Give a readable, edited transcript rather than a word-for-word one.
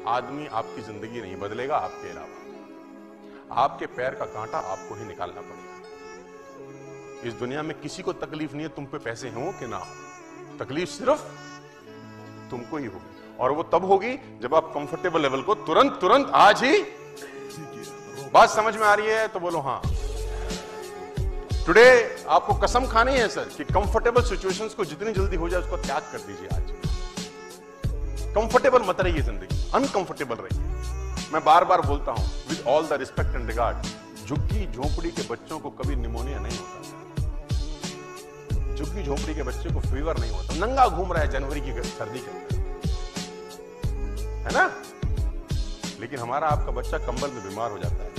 आदमी आपकी जिंदगी नहीं बदलेगा आपके अलावा। आपके पैर का कांटा आपको ही निकालना पड़ेगा। इस दुनिया में किसी को तकलीफ नहीं है तुम पे पैसे हो कि ना हो, तकलीफ सिर्फ तुमको ही होगी, और वो तब होगी जब आप कंफर्टेबल लेवल को तुरंत आज ही। बात समझ में आ रही है तो बोलो हाँ। टुडे आपको कसम खानी है सर कि कंफर्टेबल सिचुएशंस को जितनी जल्दी हो जाए उसको त्याग कर दीजिए। आज कंफर्टेबल मत रहिए, जिंदगी अनकंफर्टेबल रहिए। मैं बार बार बोलता हूं with all the respect and regard, झुग्गी झोपड़ी के बच्चों को कभी निमोनिया नहीं होता, झुग्गी झोपड़ी के बच्चे को फीवर नहीं होता, नंगा घूम रहा है जनवरी की सर्दी के अंदर, है ना। लेकिन हमारा आपका बच्चा कंबल में बीमार हो जाता है,